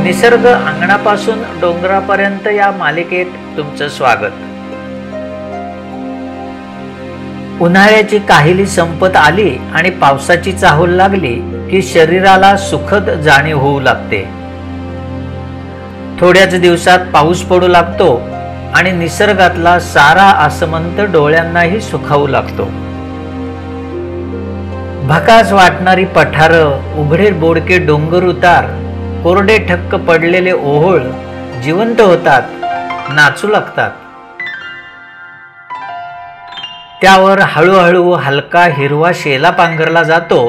निसर्ग अंगणापासून डोंगरापर्यंत या मालिकेत तुमचं स्वागत। उन्हाळ्याची काहिली संपत आली आणि पावसाची चाहूल लागली की शरीराला सुखद जाणीव होऊ लागते। थोड्याच दिवसात पाऊस पडू लागतो आणि निसर्गातला सारा आसमंत डोळ्यांनाही सुखावू लागतो। भकास वाटणारी पठारं, उघडे बोडके डोंगर उतार, कोरडे ठक्क पडलेले ओहोळ जिवंत होतात, नाचू लागतात। त्यावर हळूहळू हलका हिरवा शेला पांघरला जातो।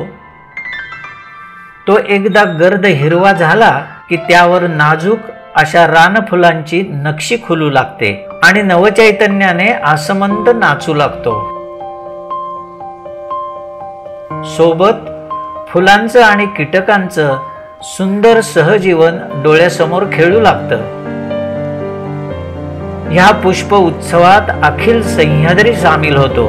तो एकदा गर्द हिरवा झाला की त्यावर नाजूक अशा रानफुलांची नक्षी खुलू लागते आणि नवचैतन्याने आसमंत नाचू लागतो। सोबत फुलांचं आणि कीटकांचं सुंदर सहजीवन डोळ्यासमोर खेळू लागतं। ह्या पुष्प उत्सवात अखिल सह्याद्री सामील होतो।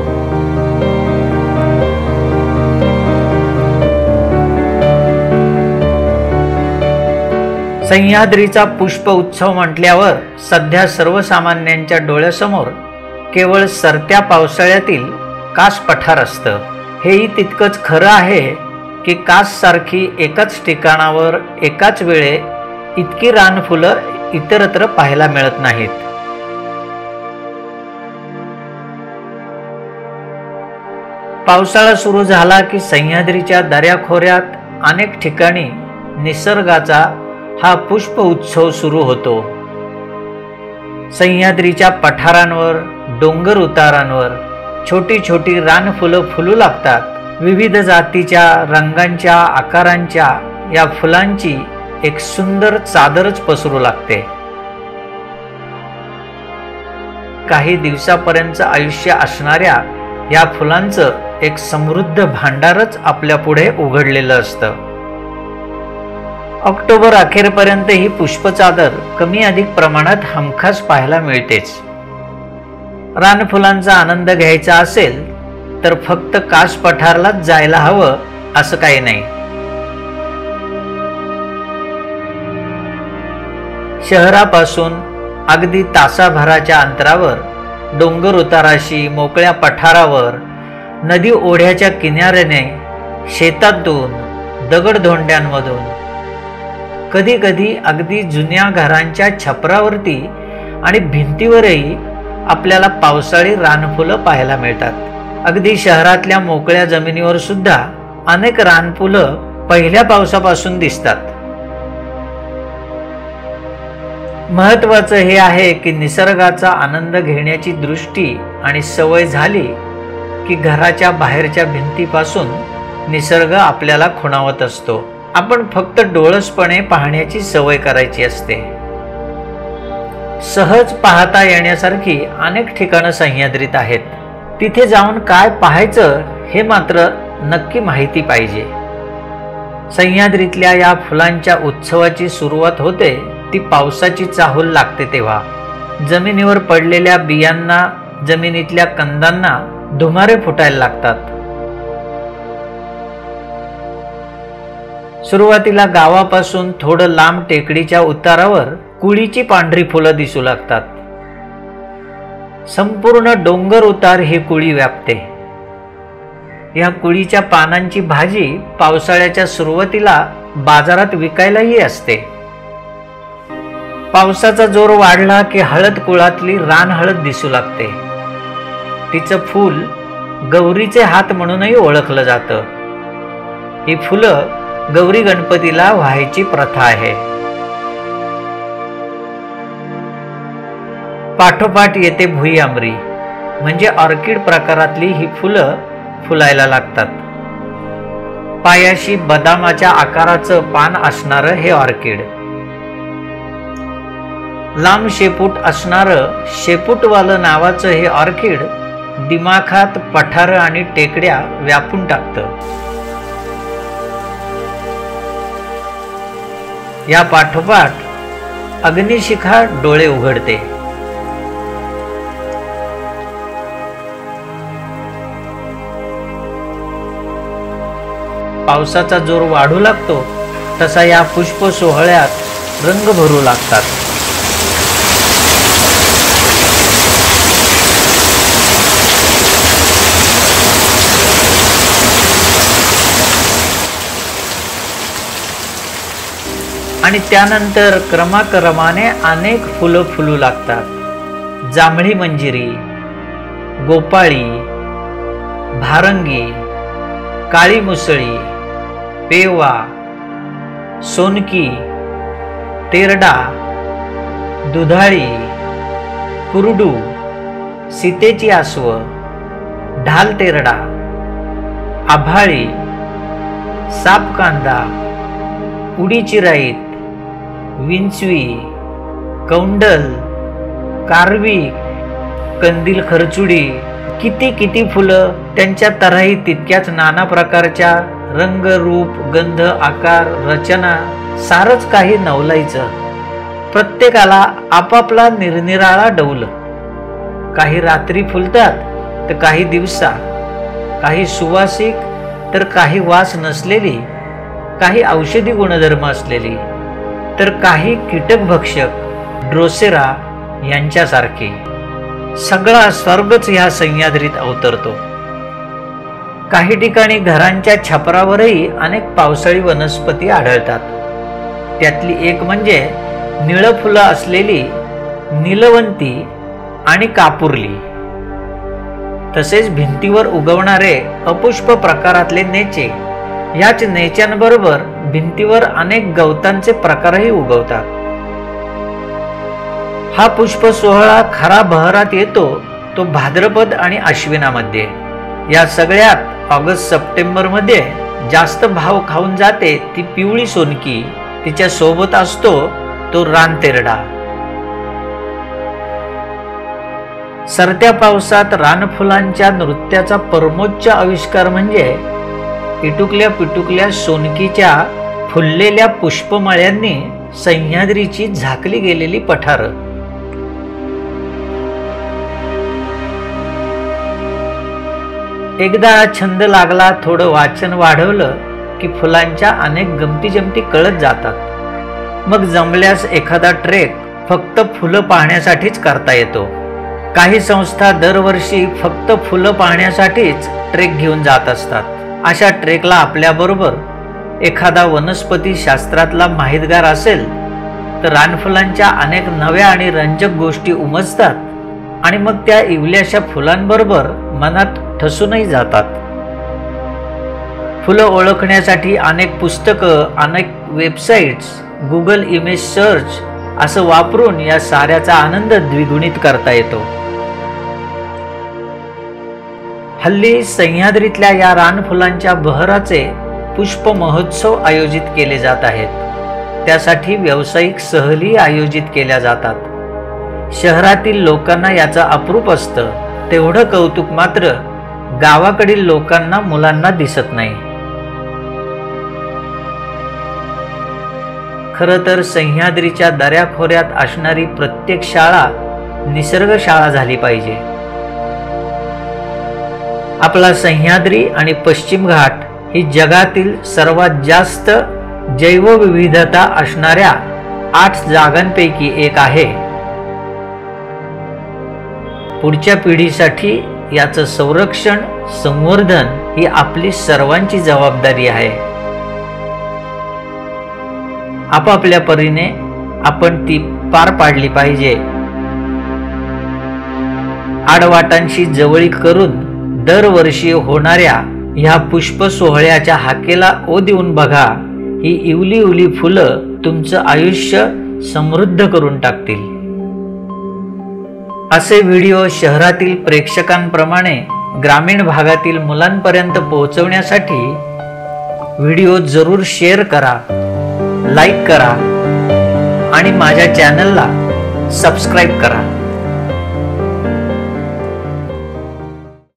सह्याद्रीचा पुष्प उत्सव म्हटल्यावर सध्या सर्वसामान्यांच्या डोळ्यासमोर केवळ सरत्या पावसाळ्यातील कास पठार असतं। हेही तितकंच खरं आहे की कास सारखी एकाच ठिकाणावर एकाच वेळे इतकी रानफुलं इतरत्र पाहायला मिळत नाहीत। पावसाळा सुरू झाला की सह्याद्रीच्या दऱ्याखोऱ्यात अनेक ठिकाणी निसर्गाचा हा पुष्प उत्सव सुरू होतो। सह्याद्रीच्या पठारांवर, डोंगर उतारांवर छोटी छोटी रानफुलं फुलू लागतात। विविध जातीच्या, रंगांच्या, आकारांच्या या फुलांची एक सुंदर चादरच पसरू लागते। काही दिवसापर्यंत आयुष्य असणाऱ्या या फुलांचं एक समृद्ध भांडारच आपल्या पुढे उघडलेलं असतं। ऑक्टोबर अखेरपर्यंत ही पुष्पचादर कमी अधिक प्रमाणात हमखास पाहायला मिळतेच। रानफुलांचा आनंद घ्यायचा असेल तर फक्त कास पठारलाच जायला हवं असं काही नाही। शहरापासून अगदी तासाभराच्या अंतरावर डोंगर उताराशी, मोकळ्या पठारावर, नदी ओढ्याच्या किनाऱ्याने, शेतातून, दगडधोंड्यांमधून, कधी कधी अगदी जुन्या घरांच्या छपरावरती आणि भिंतीवरही आपल्याला पावसाळी रानफुलं पाहायला मिळतात। अगदी शहरातल्या मोकळ्या जमिनीवर सुद्धा अनेक रानफुलं पहिल्या पावसापासून दिसतात। महत्वाचं हे आहे की निसर्गाचा आनंद घेण्याची दृष्टी आणि सवय झाली की घराच्या बाहेरच्या भिंतीपासून निसर्ग आपल्याला खुणावत असतो। आपण फक्त डोळसपणे पाहण्याची सवय करायची असते। सहज पाहता येण्यासारखी अनेक ठिकाणं सह्याद्रीत आहेत। तिथे जाऊन काय पाहायचं हे मात्र नक्की माहिती पाहिजे। सह्याद्रीतल्या या फुलांच्या उत्सवाची सुरुवात होते ती पावसाची चाहूल लागते तेव्हा। जमिनीवर पडलेल्या बियांना, जमिनीतल्या कंदांना धुमारे फुटायला लागतात। सुरुवातीला गावापासून थोडं लांब टेकडीच्या उतारावर कुळीची पांढरी फुलं दिसू लागतात। संपूर्ण डोंगर उतार ही कुळी व्यापते। या कुळीच्या पानांची भाजी पावसाळ्याच्या सुरुवातीला बाजारात विकायलाही असते। पावसाचा जोर वाढला की हळद कुळातली रानहळद दिसू लागते। तिचं फूल गौरीचे हात म्हणूनही ओळखलं जातं। ही फुलं गौरी गणपतीला व्हायची प्रथा आहे। पाठोपाठ येते भुईआंबरी म्हणजे ऑर्किड प्रकारातली ही फुलं फुलायला लागतात। पायाशी बदामाच्या आकाराचं पान असणारं हे ऑर्किड, लांब शेपूट असणारं शेपूटवालं नावाचं हे ऑर्किड दिमाखात पठारं आणि टेकड्या व्यापून टाकतं। या पाठोपाठ अग्निशिखा डोळे उघडते। पावसाचा जोर वाढू लागतो तसा या पुष्प सोहळ्यात रंग भरू लागतात. आणि त्यानंतर क्रमाक्रमाने अनेक फुलं फुलू लागतात. जांभळी मंजिरी, गोपाळी, भारंगी, काळी मुसळी, पेवा, सोनकी, तेरडा, दुधाळी, कुरडू, सीतेची आसव, ढाल तेरडा, आभाळी, सापकांदा, उडीची राईत, विंचवी, कौंडल, कारवी, कंदील खरचुडी, किती किती फुलं, त्यांच्या तऱ्हाही तितक्याच नाना प्रकारच्या रंग, रूप, गंध, आकार, रचना, सारच काही नवलायचं. प्रत्येकाला आपापला निरनिराळा डौल. काही रात्री फुलतात तर काही दिवसा, काही सुवासिक तर काही वास नसलेली, काही औषधी गुणधर्म असलेली, तर काही कीटकभक्षक ड्रोसेरा यांच्यासारखी. सगळा स्वर्गच ह्या सह्याद्रीत अवतरतो. काही ठिकाणी घरांच्या छपरावरही अनेक पावसाळी वनस्पती आढळतात. त्यातली एक म्हणजे निळं फुलं असलेली नीलवंती आणि कापुर्ली. तसेच भिंतीवर उगवणारे अपुष्प प्रकारातले नेचे. याच नेच्यांबरोबर भिंतीवर अनेक गवतांचे प्रकारही उगवतात. हा पुष्प सोहळा खरा बहरात येतो तो भाद्रपद आणि अश्विनामध्ये. या सगळ्यात ऑगस्ट सप्टेंबर मध्ये जास्त भाव खाऊन जाते ती पिवळी सोनकी. तिच्या सोबत असतो तो रानतेरडा. सरत्या पावसात रानफुलांच्या नृत्याचा परमोच्च आविष्कार म्हणजे इटुकल्या पिटुकल्या सोनकीच्या फुललेल्या पुष्पमाळ्यांनी सह्याद्रीची झाकली गेलेली पठारं. एकदा छंद लागला, थोडं वाचन वाढवलं की फुलांच्या अनेक गमती जमती कळत जातात. मग जमल्यास एखादा ट्रेक फक्त फुलं पाहण्यासाठीच करता येतो. काही संस्था दरवर्षी फक्त फुलं पाहण्यासाठीच ट्रेक घेऊन जात असतात. अशा ट्रेकला आपल्याबरोबर एखादा वनस्पती शास्त्रातला माहितगार असेल तर रानफुलांच्या अनेक नव्या आणि रंजक गोष्टी उमजतात आणि मग त्या इवल्याशा फुलांबरोबर मनात ठसूनही जातात. फुलं ओळखण्यासाठी अनेक पुस्तकं, अनेक वेबसाईट्स, गुगल इमेज सर्च असं वापरून या साऱ्याचा आनंद द्विगुणित करता येतो. हल्ली सह्याद्रीतल्या या रानफुलांच्या बहराचे पुष्प महोत्सव आयोजित केले जात आहेत. त्यासाठी व्यावसायिक सहली आयोजित केल्या जातात. शहरातील लोकांना याचं अप्रूप असतं. तेवढं कौतुक मात्र गावाकडील लोकांना, मुलांना दिसत नाही. खरं तर सह्याद्रीच्या दऱ्याखोऱ्यात असणारी प्रत्येक शाळा निसर्ग शाळा झाली पाहिजे. आपला सह्याद्री आणि पश्चिम घाट ही जगातील सर्वात जास्त जैवविविधता असणाऱ्या 8 जागांपैकी एक आहे. पुढच्या पिढीसाठी याचं संरक्षण, संवर्धन ही आपली सर्वांची जबाबदारी आहे. आपापल्या परीने आपण ती पार पाडली पाहिजे. आडवाटांशी जवळीक करून दरवर्षी होणाऱ्या ह्या पुष्प सोहळ्याच्या हाकेला ओ देऊन बघा. ही इवली इवली फुलं तुमचं आयुष्य समृद्ध करून टाकतील. असे व्हिडिओ शहरातील प्रेक्षकांप्रमाणे ग्रामीण भागातील मुलांपर्यंत पोहोचवण्यासाठी व्हिडिओ जरूर शेअर करा, लाईक करा आणि माझ्या चॅनलला सबस्क्राईब करा.